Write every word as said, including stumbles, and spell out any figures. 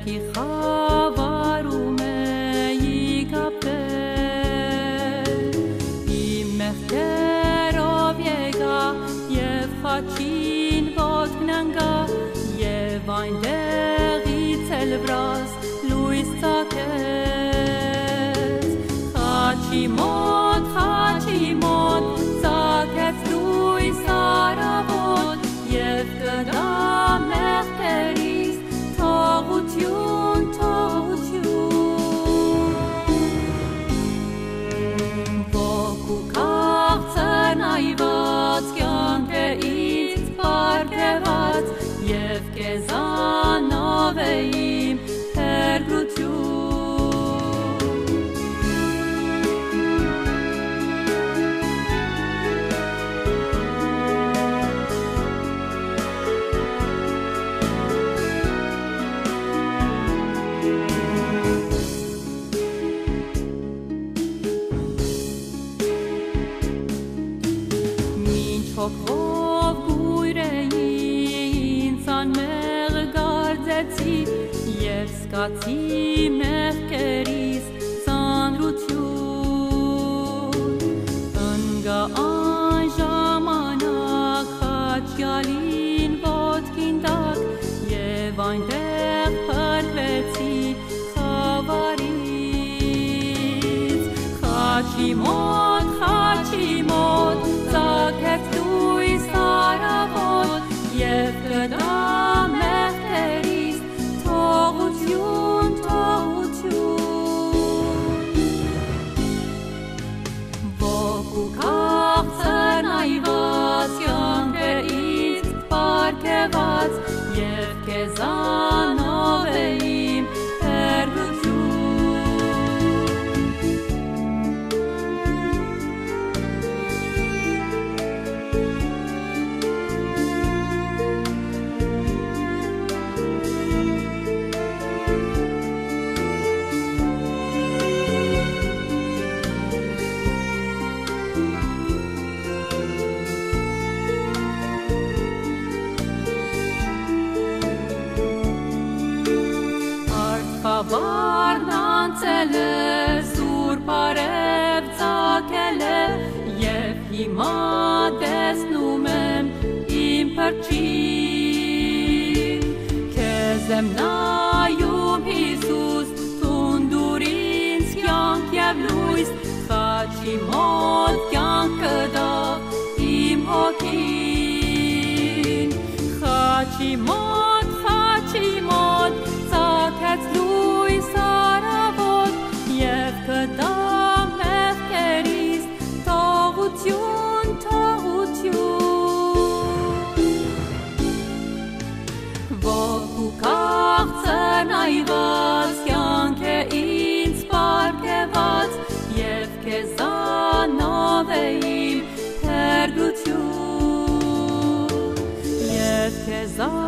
Եվ խավարում էի կապել Իմ մեղքերով եկա Եվ խաչին ոտքն ընկա Եվ այնտեղից էլ վրաս լույս ծագեց Խաչի մոտ, խաչի մոտ ծագեց լույս արավոտ Եվ կգա մեղքերիս թողություն, թողություն Ոգու քաղցր նայված կյանքը ինձ պարգևած Եվ կեզանով է իմ փրկություն Հոգով գույր էի ինձ անմեղ գարձեցի Եվ սկացի մեղքերիս ծանրություն Ընգա այն ժամանակ խաչյալին ոտքին տակ Եվ այնտեղ փրկվեցի խավարից Խաչի մոտ, խաչի մոտ ծագեց Եվ կդա մեղքերիս թողություն, թողություն Ոգու քաղցր նայված կյանքը ինձ պարգևած Եվ կեզանով է իմ փրկություն Խավարն անցել է, սուրբ արև ծագել է Եվ հիմա տեսնում եմ իմ փրկչին Քեզ եմ նայում Հիսուս, թունդուր ինձ կյանք և լույս Խաչի մոտ կյանքը դա իմ հոգին Խաչի մոտ, խաչի մոտ ծագեց լույս արավոտ Եվ կդա մեղքերիս թողություն, թողություն Ոգու քաղցր նայված կյանքը ինձ պարգևած Եվ կեզանով է իմ փրկություն Եվ կեզանով